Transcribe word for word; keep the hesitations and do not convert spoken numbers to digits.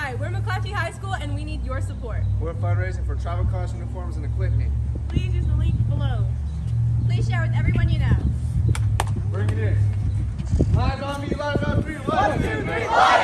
Hi, we're McClatchy High School and we need your support. We're fundraising for travel costs, uniforms, and equipment. Please use the link below. Please share with everyone you know. Bring it in. Eyes on me, light it up, three, one, two, three, light!